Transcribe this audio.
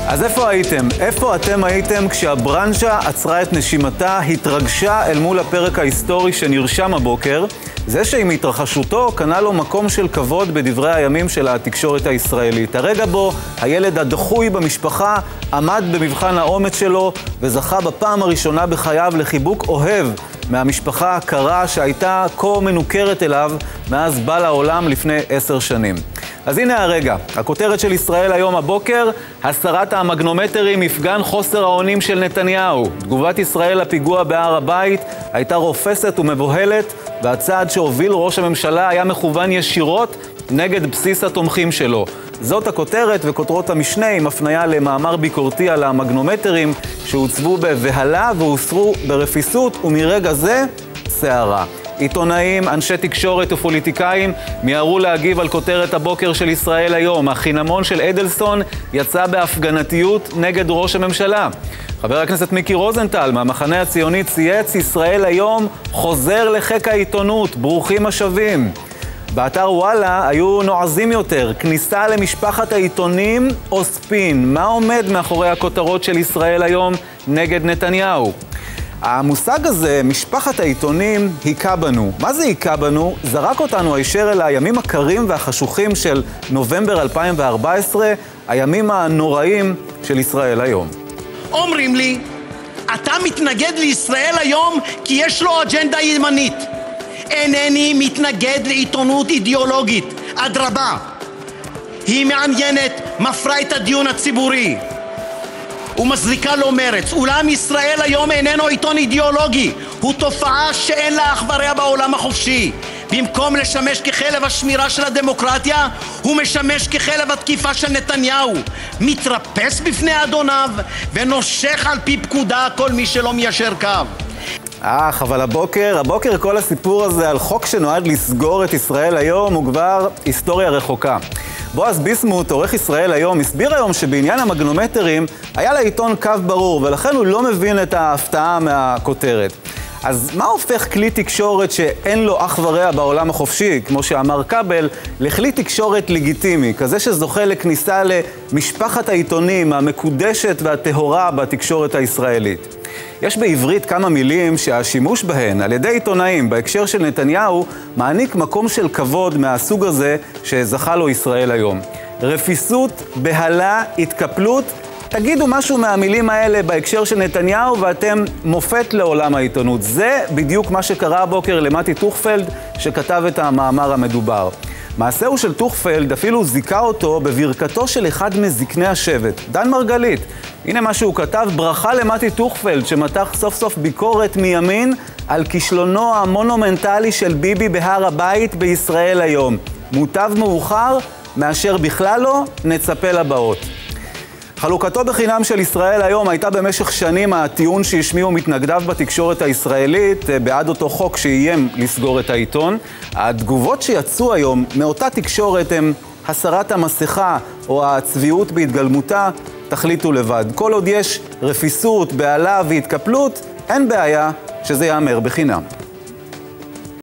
אז איפה הייתם? איפה אתם הייתם כשהברנז'ה עצרה את נשימתה, התרגשה אל מול הפרק ההיסטורי שנרשם הבוקר? זה שעם התרחשותו קנה לו מקום של כבוד בדברי הימים של התקשורת הישראלית. הרגע בו הילד הדחוי במשפחה עמד במבחן האומץ שלו וזכה בפעם הראשונה בחייו לחיבוק אוהב מהמשפחה הקרה שהייתה כה מנוכרת אליו מאז בא לעולם לפני 10 שנים. אז הנה הרגע, הכותרת של ישראל היום הבוקר, הסרת המגנומטרים, מפגן חוסר האונים של נתניהו. תגובת ישראל לפיגוע בהר הבית הייתה רופסת ומבוהלת, והצעד שהוביל ראש הממשלה היה מכוון ישירות נגד בסיס התומכים שלו. זאת הכותרת וכותרות המשנה עם הפניה למאמר ביקורתי על המגנומטרים שהוצבו בבהלה והוסרו ברפיסות, ומרגע זה סערה. עיתונאים, אנשי תקשורת ופוליטיקאים מיהרו להגיב על כותרת הבוקר של ישראל היום. החינמון של אדלסון יצא בהפגנתיות נגד ראש הממשלה. חבר הכנסת מיקי רוזנטל מהמחנה הציוני צייץ, ישראל היום חוזר לחיק העיתונות, ברוכים השבים. באתר וואלה היו נועזים יותר, כניסה למשפחת העיתונים או ספין. מה עומד מאחורי הכותרות של ישראל היום נגד נתניהו? המושג הזה, משפחת העיתונים, היכה בנו. מה זה היכה בנו? זרק אותנו הישר אל הימים הקרים והחשוכים של נובמבר 2014, הימים הנוראים של ישראל היום. אומרים לי, אתה מתנגד לישראל היום כי יש לו אג'נדה ימנית. אינני מתנגד לעיתונות אידיאולוגית, אדרבה. היא מעניינת, מפרה את הדיון הציבורי ומזריקה לו מרץ. אולם ישראל היום איננו עיתון אידיאולוגי, הוא תופעה שאין לה אח ורע בעולם החופשי. במקום לשמש כחלב השמירה של הדמוקרטיה, הוא משמש כחלב התקיפה של נתניהו, מתרפס בפני אדוניו ונושך על פי פקודה כל מי שלא מיישר קו. אבל הבוקר כל הסיפור הזה על חוק שנועד לסגור את ישראל היום הוא כבר היסטוריה רחוקה. בועז ביסמוט, עורך ישראל היום, הסביר היום שבעניין המגנומטרים היה לעיתון קו ברור, ולכן הוא לא מבין את ההפתעה מהכותרת. אז מה הופך כלי תקשורת שאין לו אח ורע בעולם החופשי, כמו שאמר קבל, לכלי תקשורת לגיטימי, כזה שזוכה לכניסה למשפחת העיתונים המקודשת והטהורה בתקשורת הישראלית? יש בעברית כמה מילים שהשימוש בהן על ידי עיתונאים בהקשר של נתניהו מעניק מקום של כבוד מהסוג הזה שזכה לו ישראל היום. רפיסות, בהלה, התקפלות, תגידו משהו מהמילים האלה בהקשר של נתניהו ואתם מופת לעולם העיתונות. זה בדיוק מה שקרה הבוקר למתי טוכפלד שכתב את המאמר המדובר. מעשהו של טוכפלד אפילו זיכה אותו בברכתו של אחד מזקני השבט, דן מרגלית. הנה מה שהוא כתב, ברכה למתי טוכפלד שמתח סוף סוף ביקורת מימין על כישלונו המונומנטלי של ביבי בהר הבית בישראל היום. מוטב מאוחר מאשר בכלל לא, נצפה לבאות. חלוקתו בחינם של ישראל היום הייתה במשך שנים הטיעון שהשמיעו מתנגדיו בתקשורת הישראלית בעד אותו חוק שאיים לסגור את העיתון. התגובות שיצאו היום מאותה תקשורת הם הסרת המסכה או הצביעות בהתגלמותה, תחליטו לבד. כל עוד יש רפיסות, בהלה והתקפלות, אין בעיה שזה יאמר בחינם.